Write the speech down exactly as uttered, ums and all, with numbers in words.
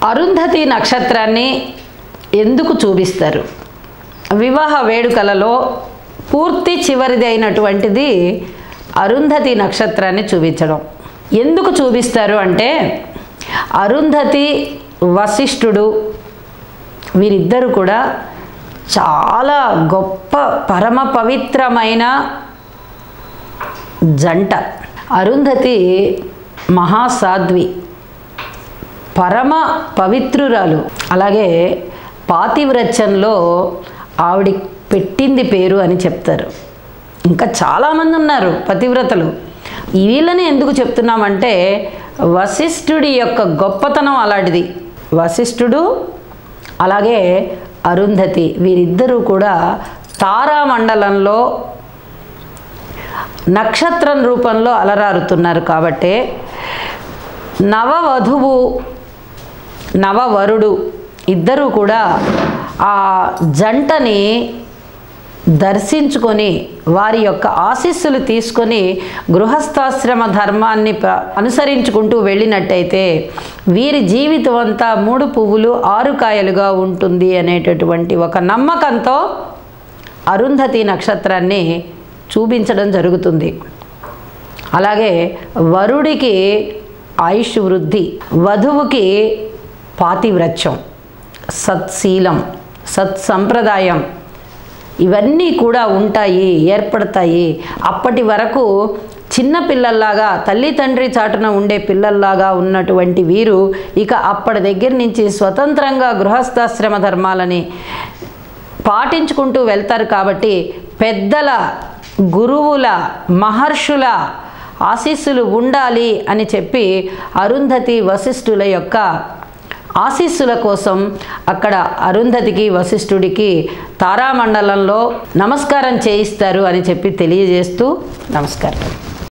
అరుంధతి నక్షత్రాన్ని ఎందుకు చూపిస్తారు? వివాహ వేడుకలలో పూర్తి చివరిది అయినటువంటిది అరుంధతి నక్షత్రాన్ని చూపించడం. ఎందుకు చూపిస్తారు అంటే, అరుంధతి వశిష్ఠుడు వీరిద్దరూ కూడా చాలా గొప్ప పరమ పవిత్రమైన జంట. అరుంధతి మహాసాధ్వి, పరమ పవిత్రురాలు. అలాగే పాతివ్రత్యంలో ఆవిడ పెట్టింది పేరు అని చెప్తారు. ఇంకా చాలామంది ఉన్నారు పతివ్రతలు. వీళ్ళని ఎందుకు చెప్తున్నామంటే, వశిష్ఠుడి యొక్క గొప్పతనం అలాంటిది. వశిష్ఠుడు అలాగే అరుంధతి వీరిద్దరూ కూడా తారామండలంలో నక్షత్రం రూపంలో అలరారుతున్నారు. కాబట్టి నవవధువు నవవరుడు ఇద్దరూ కూడా ఆ జంటని దర్శించుకొని వారి యొక్క ఆశీస్సులు తీసుకొని గృహస్థాశ్రమ ధర్మాన్ని అనుసరించుకుంటూ వెళ్ళినట్టయితే వీరి జీవితం అంతా మూడు పువ్వులు ఆరు కాయలుగా ఉంటుంది అనేటటువంటి ఒక నమ్మకంతో అరుంధతి నక్షత్రాన్ని చూపించడం జరుగుతుంది. అలాగే వరుడికి ఆయుష్ వృద్ధి, వధువుకి పాతివ్రత్యం, సత్శీలం, సత్సంప్రదాయం ఇవన్నీ కూడా ఉంటాయి, ఏర్పడతాయి. అప్పటి వరకు చిన్న పిల్లల్లాగా తల్లి తండ్రి చాటున ఉండే పిల్లల్లాగా ఉన్నటువంటి వీరు ఇక అప్పటి దగ్గర నుంచి స్వతంత్రంగా గృహస్థాశ్రమ ధర్మాలని పాటించుకుంటూ వెళ్తారు. కాబట్టి పెద్దల, గురువుల, మహర్షుల ఆశీస్సులు ఉండాలి అని చెప్పి అరుంధతి వశిష్ఠుల యొక్క ఆశీస్సుల కోసం అక్కడ అరుంధతికి వశిష్ఠుడికి తారామండలంలో నమస్కారం చేయిస్తారు అని చెప్పి తెలియజేస్తూ నమస్కారం.